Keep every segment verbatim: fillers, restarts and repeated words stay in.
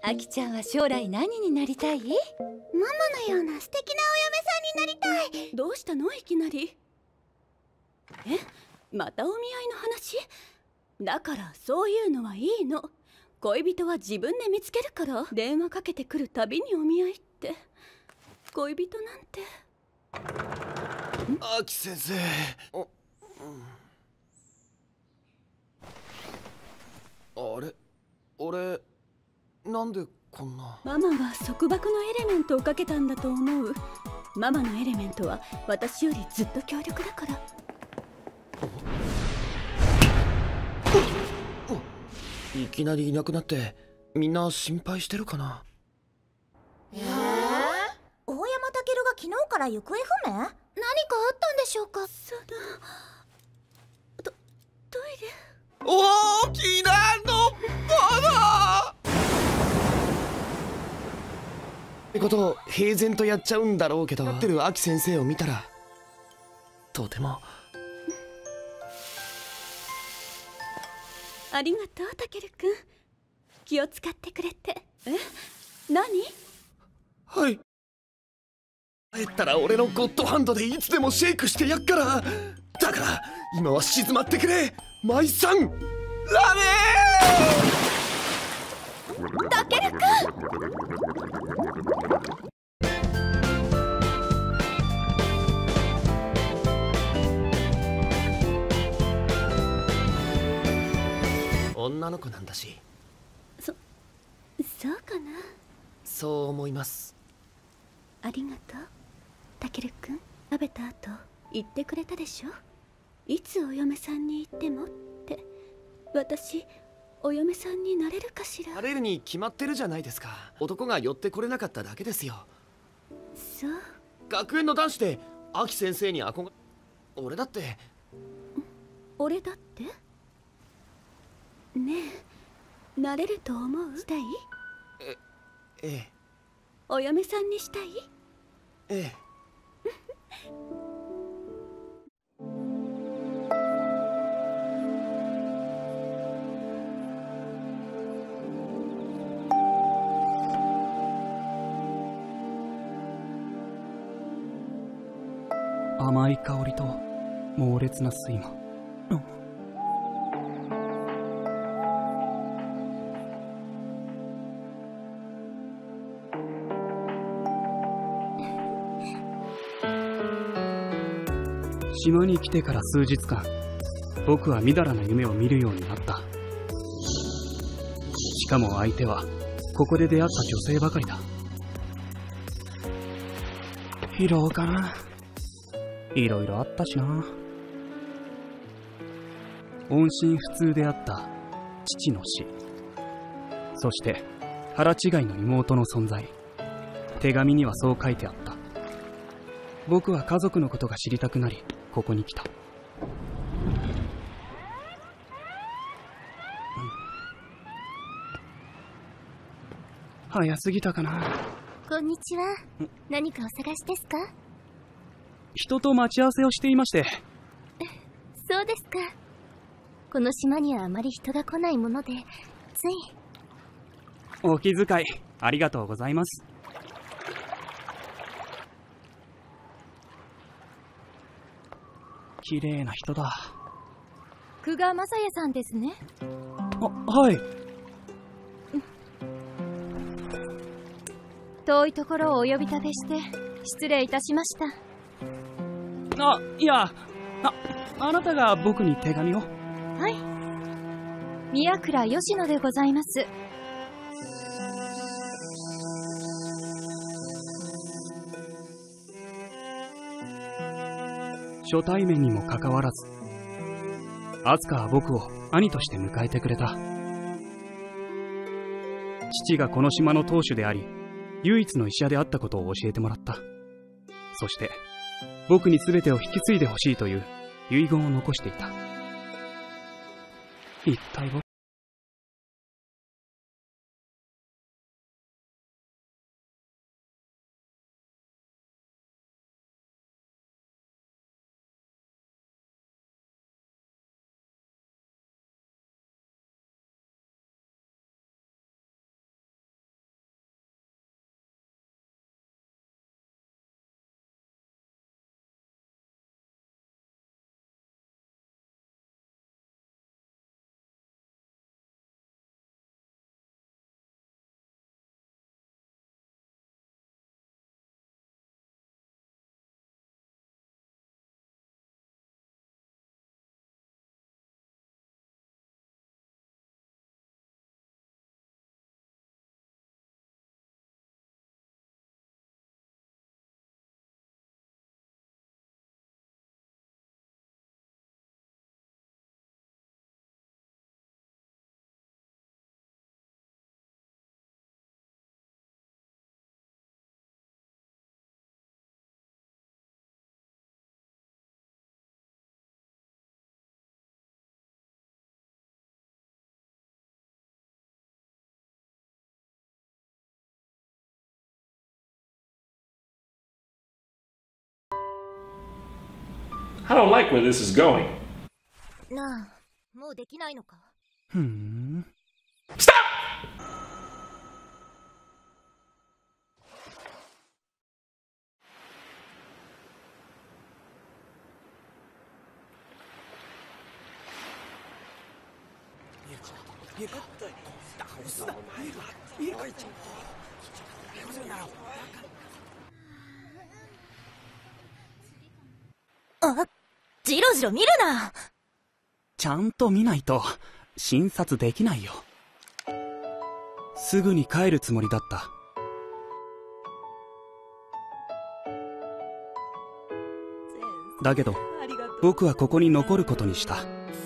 あきちゃんは将来何になりたい？ママのような素敵なお嫁さんになりたい。 どうしたのいきなり。え、またお見合いの話？だからそういうのはいいの。恋人は自分で見つけるから。電話かけてくるたびにお見合いって。恋人なんて。 アキ先生。あ、うん、あれ、俺なんでこんな。 ママは束縛のエレメントをかけたんだと思う。ママのエレメントは私よりずっと強力だから。 いきなりいなくなってみんな心配してるかな。 えー、大山健が昨日から行方不明？何かあったんでしょうか？ そのトトイレ。 大きなのっぽだってことを平然とやっちゃうんだろうけど、やってるアキ先生を見たらとても。 ありがとうタケルくん、気を使ってくれて。え、何？ はい、帰ったら俺のゴッドハンドでいつでもシェイクしてやっから。だから今は静まってくれ舞さん。ラメータケルくん。 女の子なんだし。 そ、そうかな。 そう思います。 ありがとうタケルくん。食べた後言ってくれたでしょ、いつお嫁さんに行ってもって。私お嫁さんになれるかしら。 なれるに決まってるじゃないですか。男が寄ってこれなかっただけですよ。 そう。 学園の男子でアキ先生に憧れ。俺だって。 俺だってねえ、なれると思う？したい？ え、ええ。 お嫁さんにしたい？ ええ。 甘い香りと猛烈な睡魔。島に来てから数日間、僕はみだらな夢を見るようになった。しかも相手はここで出会った女性ばかりだ。疲労かな。いろいろあったしな。音信不通であった父の死、そして腹違いの妹の存在。手紙にはそう書いてあった。僕は家族のことが知りたくなりここに来た。早すぎたかな。 こんにちは。何かお探しですか？ 人と待ち合わせをしていまして。 そうですか。この島にはあまり人が来ないもので、つい。 お気遣いありがとうございます。綺麗な人だ。 久我正也さんですね。 あ、はい。 遠いところをお呼び立てして失礼いたしました。 あ、いや、あ、あなたが僕に手紙を。 はい、宮倉吉野でございます。 初対面にもかかわらず、アスカは僕を兄として迎えてくれた。父がこの島の当主であり唯一の医者であったことを教えてもらった。そして僕に全てを引き継いでほしいという遺言を残していた。一体僕 I don't like where this is going. なあ、もうできないのか？ ふーん。 Stop! あ、じろじろ見るな。 ちゃんと見ないと診察できないよ。すぐに帰るつもりだった。だけど僕はここに残ることにした。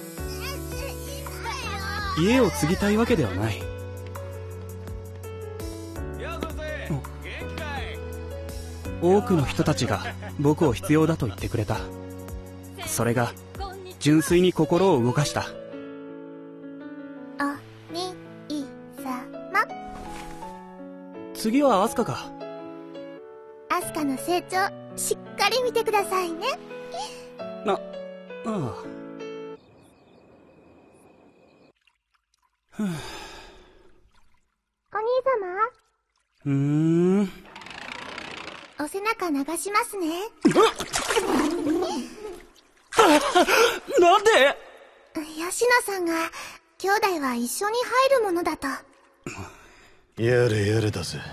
家を継ぎたいわけではない。多くの人たちが僕を必要だと言ってくれた。それが純粋に心を動かした。 おにいさま。 次はアスカか。 アスカの成長しっかり見てくださいね。 な、ああ。ふぅ。 お兄様。 うーん。 お背中流しますね。 なんで？ 吉野さんが兄弟は一緒に入るものだと。 やれやれだぜ。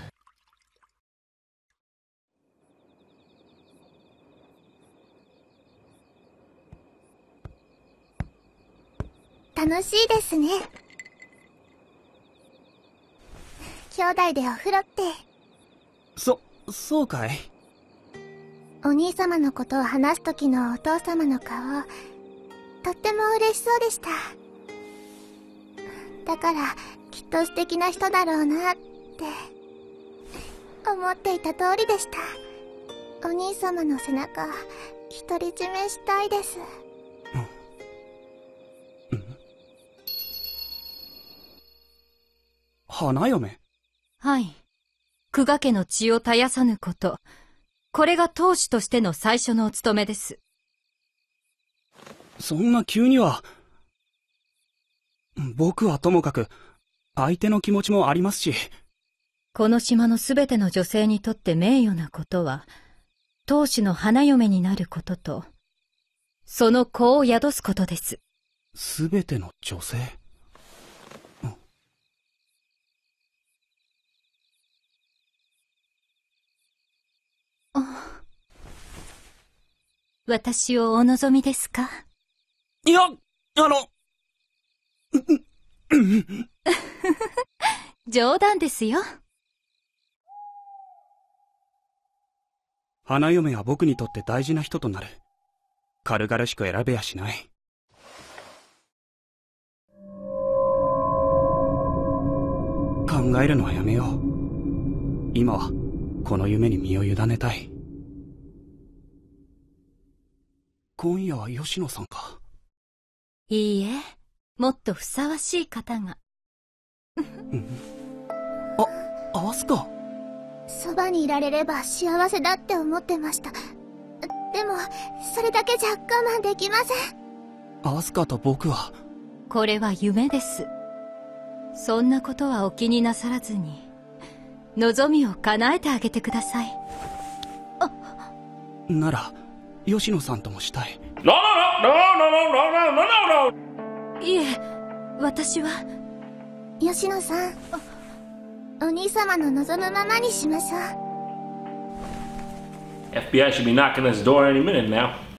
楽しいですね。兄弟でお風呂って。 そ、そうかい？ お兄様のことを話す時のお父様の顔、とっても嬉しそうでした。だからきっと素敵な人だろうなって思っていた通りでした。お兄様の背中独り占めしたいです。 うん、花嫁？ はい。久我家の血を絶やさぬこと。これが当主としての最初のお務めです。 そんな急には。僕はともかく、相手の気持ちもありますし。 この島のすべての女性にとって名誉なことは、当主の花嫁になることと、その子を宿すことです。 すべての女性？ 私をお望みですか？ いや、あの冗談ですよ。 花嫁は僕にとって大事な人となる。軽々しく選べやしない。考えるのはやめよう。今はこの夢に身を委ねたい。今夜は吉野さんか？ いいえ、もっとふさわしい方が。 あ、アスカ。 そばにいられれば幸せだって思ってました。でもそれだけじゃ我慢できません。 アスカと僕は。 これは夢です。そんなことはお気になさらずに、望みを叶えてあげてください。あ、 なら吉野さんともしたい。 No, no, no, no, no, no, no, no, no. いえ、私は。 吉野さん、お兄様の望むままにしましょう。 F B I should be knocking at this door any minute now.